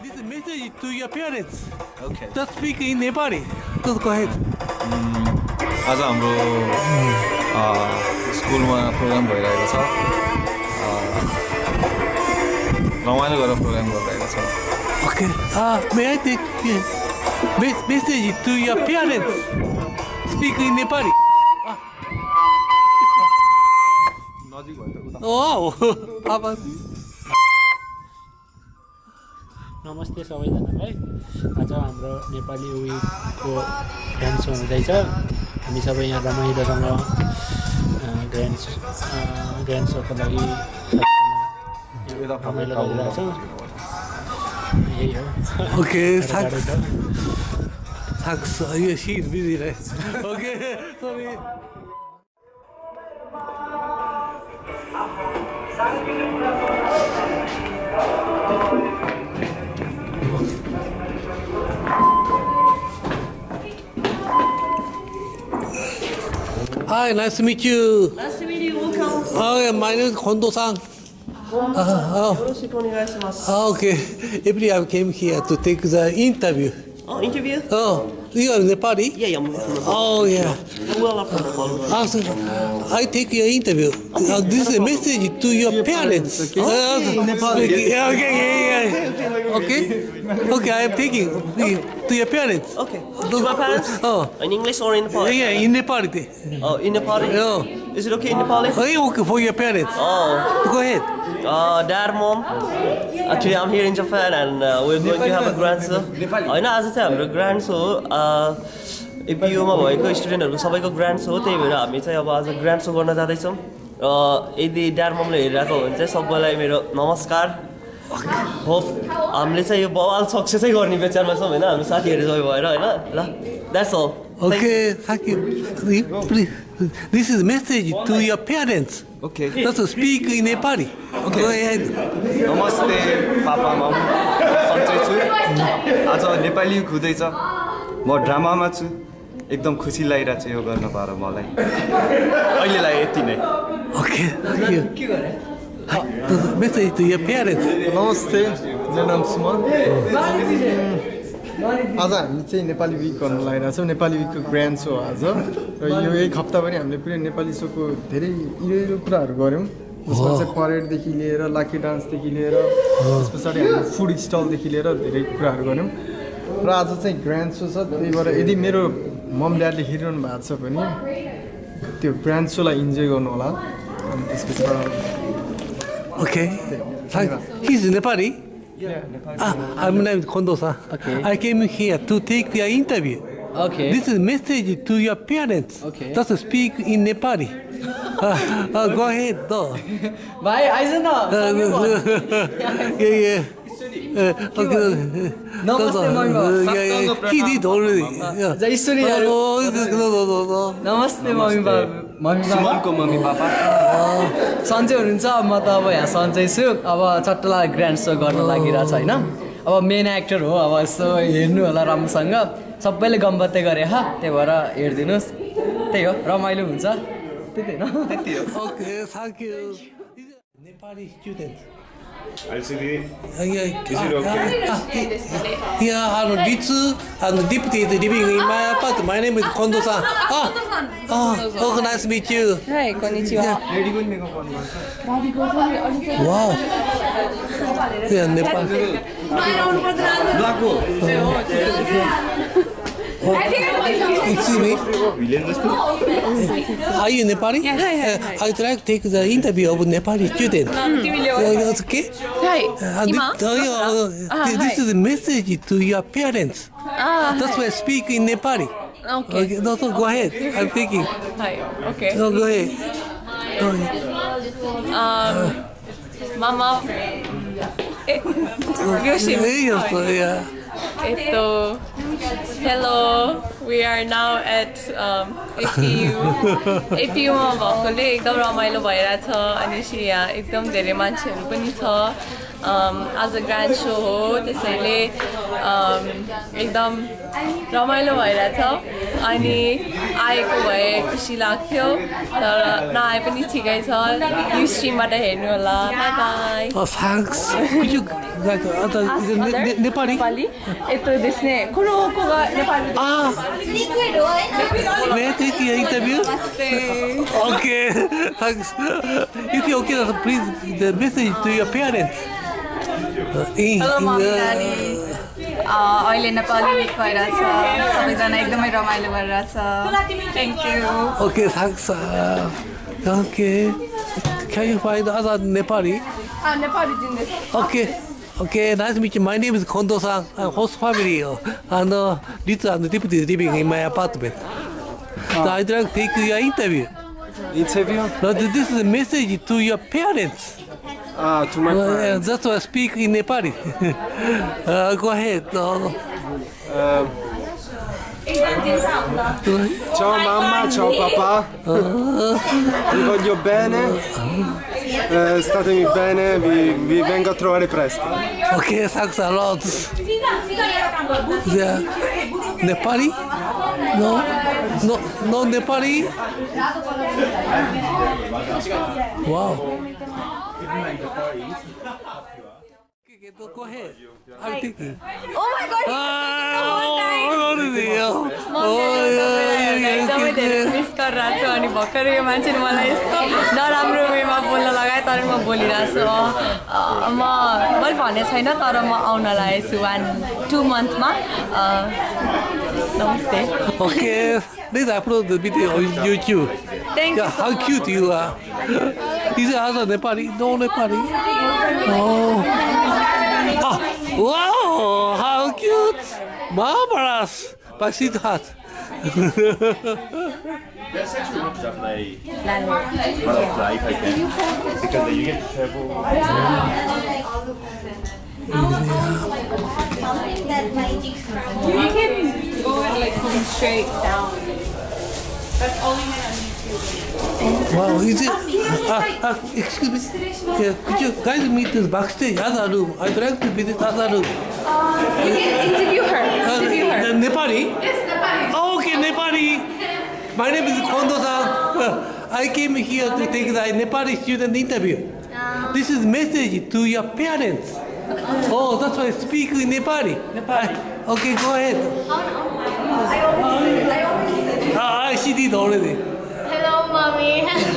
This message to your parents. Okay. Just speak in Nepali. Just go ahead. आज हाम्रो स्कुलमा programme भइरहेको छ रमाइलो गरेर प्रोग्राम गरिरहेको छ Okay. May I take message to your parents? Speak in Nepali. नजिक भयो त Oh. नमस्ते सबैजनालाई आज हाम्रो नेपाली विकको ग्रान्ड सो हुँदैछ हामी सबै यहाँ रमाइलोसँग ग्रान्ड सोको लागि रमाइलो गरिरहेछौँ यही हो Okay. Thanks. She's busy, right? Okay. Sorry. Hi, nice to meet you. Nice to meet you. Welcome. Oh, yeah, my name is Kondo-san. Okay. Every I came here to take the interview. Oh, interview? Oh, you are Nepali? Yeah, I'm from Nepal. Oh, yeah. Well, I'm from Nepal. I take your interview. This is a message to your parents. Okay, I am taking to your parents. Okay. To my parents? Oh. In English or in Nepali? Yeah, in Nepali. Oh, in Nepali? Oh. Is it okay in Nepali? Okay, for your parents. Oh. Go ahead. Dad, mom. Actually, I'm here in Japan and we're going to have a grand show. होइन आज चाहिँ हाम्रो grand सो एपियूमा भएको स्टुडेन्टहरूको सबैको grand सो हो त्यही भएर हामी चाहिँ अब आज ग्रान्ड सो गर्न जाँदैछौँ यदि ड्याड ममले हेरिरहेको हो भने चाहिँ सबैलाई मेरो नमस्कार होप हामीले चाहिँ यो बवाल सक्सेसै गर्ने विचारमा छौँ होइन हाम्रो साथीहरू सबै भएर होइन ल that's all Okay, thank you. Please, this is a message to your parents. Okay. Just speak in Nepali. Okay. Go ahead. नमस्ते पापा मम सन्चै छु आज नेपाली खुदैछ म ड्रामामा छु एकदम खुसी लागिरहेको छ यो गर्न पाएर मलाई अहिलेलाई यति नै Okay, thank you. Message to your parents. नमस्ते मेरो नाम सुमन आज हामी चाहिँ नेपाली विक गर्न लागिरहेको छौँ नेपाली विकको ग्रान्ड सो आज र यो एक हप्ता पनि हामीले पुरै नेपाली सोको धेरै इरो कुराहरू गऱ्यौँ जसमा चाहिँ परेडदेखि लिएर लाकी डान्सदेखि लिएर त्यस पछाडि हामीले फुड स्टलदेखि लिएर धेरै कुराहरू गऱ्यौँ र आज चाहिँ ग्रान्ड सो छ त्यही भएर यदि मेरो मम ड्याडले हेरिरहनु भएको छ भने त्यो ग्रान्ड सोलाई इन्जोय गर्नु होला अनि त्यसपछि Okay. He's Nepali? I'm named Kondo-san. Okay. I came here to take your interview. Okay. This is a message to your parents. Okay. Just speak in Nepali. Go ahead, though. भाइ आइज न Yeah. Okay. नमस्ते मम्मी He did already. ईश्वरीहरू नमस्ते मम्मी सुमनको mummy papa सन्चै हुनुहुन्छ म त अब यहाँ सन्चै छु अब चट्टला ग्रान्ड सो गर्न लागिरहेछ होइन अब मेन एक्टर हो अब यसो हेर्नु होला राम्रोसँग सबैले गम्बत्ते गरे त्यही भएर हेरिदिनुहोस् त्यही हो रमाइलो हुन्छ त्यति होइन Okay, thank you. Nepali student. LCD. Is it okay? Yeah, I'm Ritsu. I'm the deputy living in my apartment. My name is Kondo-san. Oh, nice to meet you. Hi, konnichiwa. Wow. Yeah, Nepal. Excuse me. Are you Nepali? Yes. Hi. I'd like to take the interview of Nepali student. That's okay? Hi. This is a message to your parents. That's why I speak in Nepali. Okay. No, go ahead. I'm thinking. Hi. Okay. No, go ahead. Mama. Yoshi. Yeah. Hello. We are now at APU. APU मा भएकोले एकदम रमाइलो भइरहेछ अनि यहाँ एकदम धेरै मान्छेहरू पनि छ आज ग्रान्ड सो हो त्यसैले एकदम रमाइलो भइरहेछ अनि आएको भए खुसी लाग्थ्यो तर नआए पनि ठिकै छ यो स्ट्रिमबाट हेर्नु होला बाइ thanks नेपाली यत्रो देख्ने कुरोको Nepali interview okay thanks if you okay please the message to your parents Hello mommy daddy अहिले नेपाली विक भइरहेछ सबैजना एकदमै रमाइलो गरिरहेछ thank you okay thanks okay can you find other Nepali Nepali जिन्देस Okay, nice to meet you. My name is Kondo-san. I'm host family and Rita and the deputy is living in my apartment. So I'd like to take your interview. Interview? No, this is a message to your parents. To my parents. That's why I speak in Nepali. Go ahead. Ciao mamma, ciao papà. Vi voglio bene. Statemi bene, vi vengo a trovare presto. Okay, thanks a lot. Yeah. Nepali? No Nepali? Wow. Go ahead. I'm thinking. Oh my god! एकदमै धेरै miss गरिरहेको छु अनि भर्खर यो मान्छेले मलाई यस्तो नराम्रो वेमा बोल्न लगाए तर म बोलिरहेको छु मैले भनेको छैन तर म आउन लागेको छु 1-2 मन्थमा नमस्ते Okay, let's upload the video on YouTube. Thank you. How cute you are. Is it other Nepali? No Nepali. Oh. Wow, how cute. Marvelous. My sweetheart. Let's actually look up a play again because you get to travel. You can go and like come straight down. That's all we had on YouTube. Wow, is it? Excuse me. Yeah, could you guys meet us backstage, other room? I'd like to visit other room. You can interview her. Nepali? Yes, Nepali. Oh, okay, Nepali. My name is Kondo-san. I came here to take the Nepali student interview. This is message to your parents. Oh, that's why I speak in Nepali. Okay, go ahead. She did already. Hello, mommy.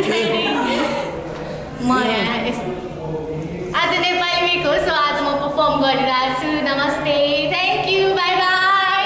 म यहाँ आज Nepali Wick हो सो आज म perform गरिरहेको छु नमस्ते thank you by by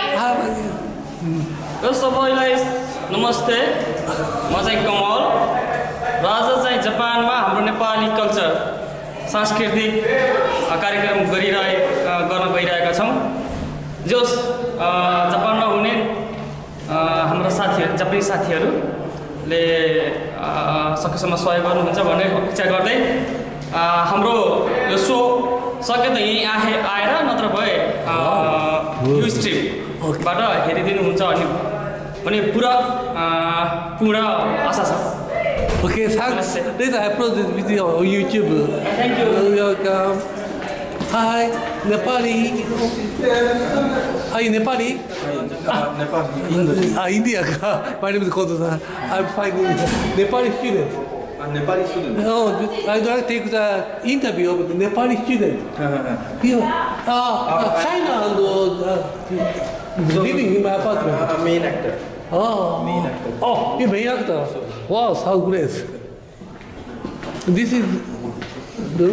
सबैलाई नमस्ते म चाहिँ कमल र आज चाहिँ जापानमा हाम्रो नेपाली कल्चर सांस्कृतिक कार्यक्रम गर्न गइरहेका छौँ जोस जापानमा हुने हाम्रो साथीहरू जापानी साथीहरूले सकेसम्म सहयोग गर्नुहुन्छ भन्ने इच्छा गर्दै हाम्रो यो सो सक्यो त यहीँ आएर नत्र भए यो स्ट्रिमबाट हेरिदिनुहुन्छ भने पुरा पूर्ण आशा छ Okay, thanks. Let's upload this video on YouTube. Thank you. Welcome. Hi, Nepali. Hi, Nepali. Nepali. India. My name is Kondo-san. I'm finding Nepali student. Nepali student. No, I'd like to take the interview of the Nepali student. China and living in my apartment. Main actor. Main actor. Oh, you're main actor. Wow, how great. This is the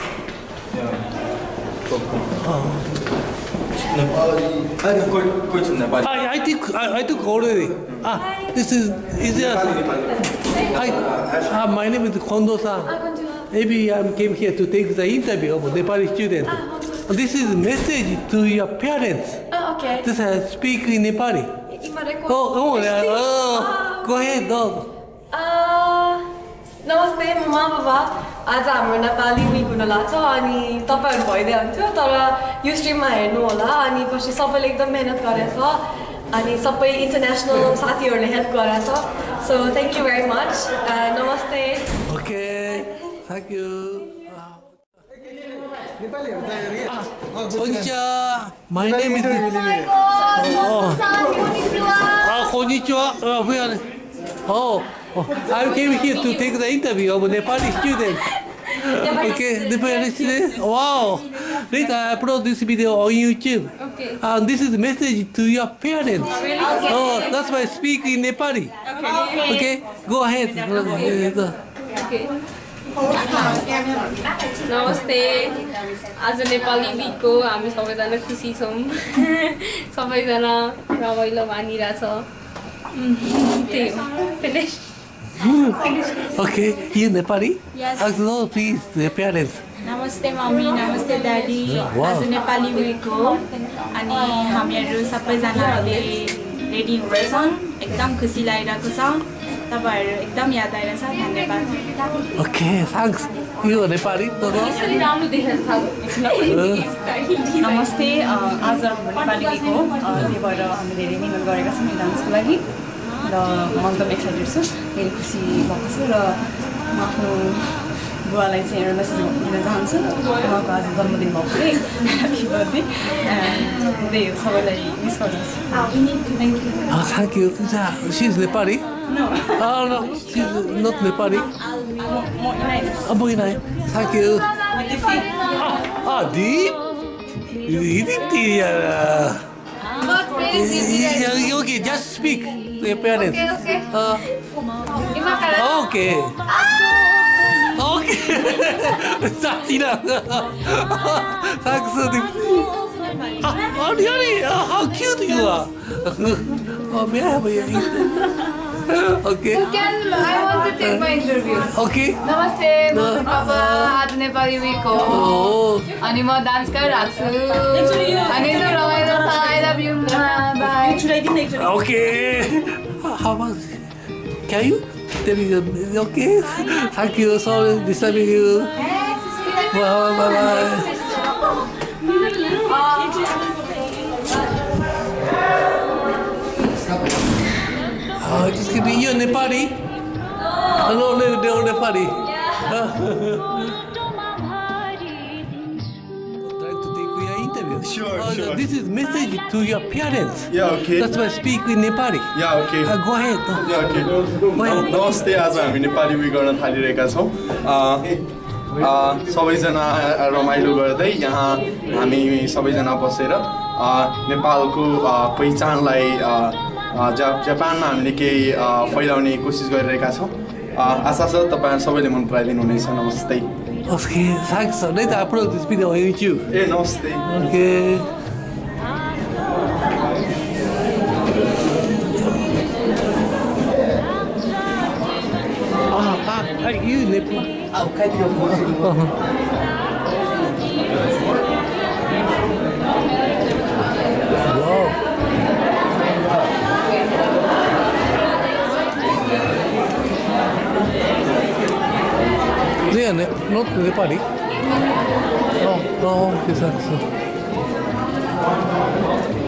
Nepali. I think I took already. This is there? Hi, my name is Kondo-san. Maybe I came here to take the interview of Nepali student. This is a message to your parents. Okay. This I speak in Nepali. Go ahead, dog. नमस्ते ममा बाबा आज हाम्रो Nepali Wick हुन लाग्छ अनि तपाईँहरू भइदियो हुन्थ्यो तर यो स्ट्रिममा हेर्नु होला अनि पछि सबैले एकदम मेहनत गरेछ अनि सबै इन्टरनेसनल साथीहरूले हेल्प गरेछ so thank you very much नमस्ते Okay, thank you. Konnichiwa. My name is. Konnichiwa. I came here to take the interview of Nepali student. Okay, Nepali student. Wow. Later I upload this video on YouTube. Okay. And this is the message to your parents. Oh, that's why I speak in Nepali. Okay. Go ahead. Okay. नमस्ते आज नेपाली विकको हामी सबैजना खुसी छौँ सबैजना रमाइलो मानिरहेछ त्यही हो finish Okay, you Nepali? Yes. Hello, please, the parents. Namaste mommy, namaste daddy. आज नेपाली week हो अनि हामीहरू सबैजनाले रेडी हुँदैछौँ एकदम खुसी लागिरहेको छ तपाईहरु एकदम याद आइरहेछ धन्यवाद Okay, thanks. You Nepali? यसरी राम्रो देखेर थाहा नमस्ते आज नेपाली week हो त्यही भएर हामी धेरै मिहिनेत गरेका छौँ डान्सको लागि र म एकदम एक्साइटेड छु धेरै खुसी भएको छु र म आफ्नो बुवालाई चाहिँ एउटा मेसेज दिन चाहन्छु उहाँको आज जन्मदिन भएको है ह्यापी बर्थडे त्यही हो सबैलाई मिस गर्नुहोस् Thank you. She's Nepali? No. Oh, no, she's not Nepali. Thank you. Deep? Okay, just speak to your parents. Okay. Okay. Thanks. Really? How cute you are. May I have your Okay. I want to take my interview. Okay. नमस्ते म पापा आज Nepali week हो अनि म dance गरिरहेको छु अनि एकदम रमाइलो छ I love you bye Okay. How much? Can you tell me? Okay. Thank you. Sorry disturbing you. Bye. Just give me you Nepali. Hello, Nepali. Trying to take your interview. Sure. This is message to your parents. Yeah, okay. That's why I speak in Nepali. Yeah, okay. Go ahead. Yeah, okay. नमस्ते आज हामी Nepali week गर्न थालिरहेका छौँ सबैजना रमाइलो गर्दै यहाँ हामी सबैजना बसेर नेपालको पहिचानलाई जापानमा हामीले केही फैलाउने कोसिस गरिरहेका छौँ आशा छ तपाईहरु सबैले मन पराइदिनु हुनेछ नमस्ते Okay, thanks. Later I upload this video on YouTube. ए नमस्ते Okay. You Nepal. Wow. They are not Nepali. No, okay, thanks.